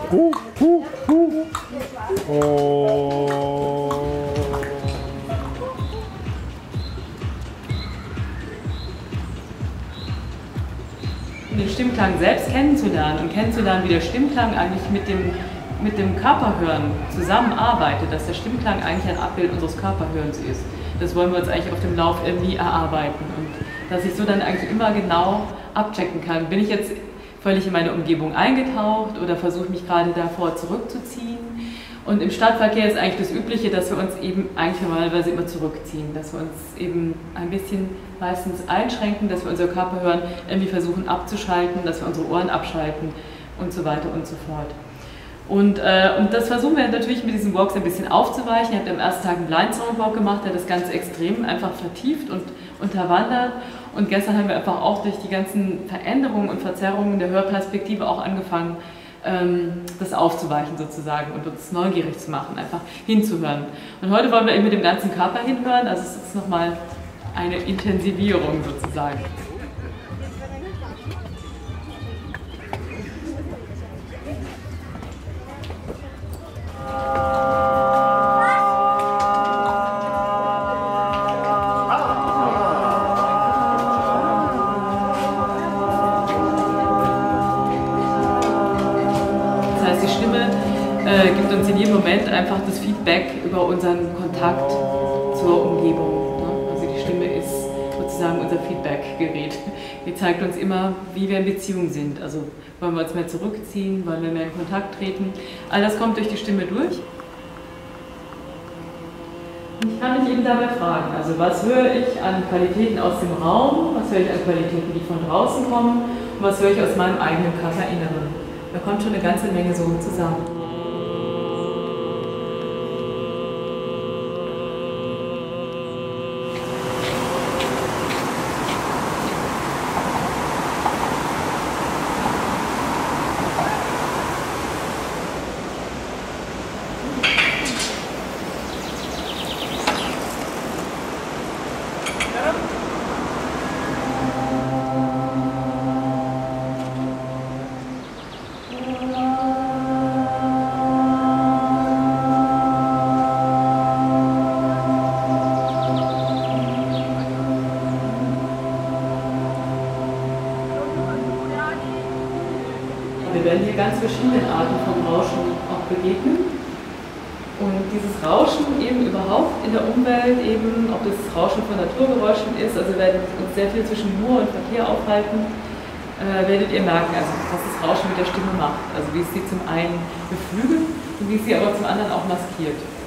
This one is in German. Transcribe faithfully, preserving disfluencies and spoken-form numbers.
Uh, uh, uh. Oh. Den Stimmklang selbst kennenzulernen und kennenzulernen, wie der Stimmklang eigentlich mit dem, mit dem Körperhören zusammenarbeitet, dass der Stimmklang eigentlich ein Abbild unseres Körperhörens ist. Das wollen wir uns eigentlich auf dem Lauf irgendwie erarbeiten und dass ich so dann eigentlich immer genau abchecken kann. Bin ich jetzt völlig in meine Umgebung eingetaucht oder versuche mich gerade davor zurückzuziehen? Und im Stadtverkehr ist eigentlich das Übliche, dass wir uns eben eigentlich normalerweise immer zurückziehen, dass wir uns eben ein bisschen meistens einschränken, dass wir unser Körperhören irgendwie versuchen abzuschalten, dass wir unsere Ohren abschalten und so weiter und so fort. Und, äh, und das versuchen wir natürlich mit diesen Walks ein bisschen aufzuweichen. Ich habe am ersten Tag einen Blind Sound Walk gemacht, der das Ganze extrem einfach vertieft und unterwandert. Und gestern haben wir einfach auch durch die ganzen Veränderungen und Verzerrungen der Hörperspektive auch angefangen, das aufzuweichen sozusagen und uns neugierig zu machen, einfach hinzuhören. Und heute wollen wir eben mit dem ganzen Körper hinhören, also es ist nochmal eine Intensivierung sozusagen. Die Stimme äh, gibt uns in jedem Moment einfach das Feedback über unseren Kontakt zur Umgebung. Ne? Also die Stimme ist sozusagen unser Feedback-Gerät. Die zeigt uns immer, wie wir in Beziehung sind. Also wollen wir uns mehr zurückziehen, wollen wir mehr in Kontakt treten. All das kommt durch die Stimme durch. Und ich kann mich eben dabei fragen, also was höre ich an Qualitäten aus dem Raum, was höre ich an Qualitäten, die von draußen kommen und was höre ich aus meinem eigenen Körperinneren. Da kommt schon eine ganze Menge so zusammen. Wir werden hier ganz verschiedene Arten von Rauschen auch begegnen. Und dieses Rauschen eben überhaupt in der Umwelt, eben, ob das Rauschen von Naturgeräuschen ist, also wir werden uns sehr viel zwischen Ruhe und Verkehr aufhalten, äh, werdet ihr merken, also was das Rauschen mit der Stimme macht. Also wie es sie zum einen beflügelt und wie es sie aber zum anderen auch maskiert.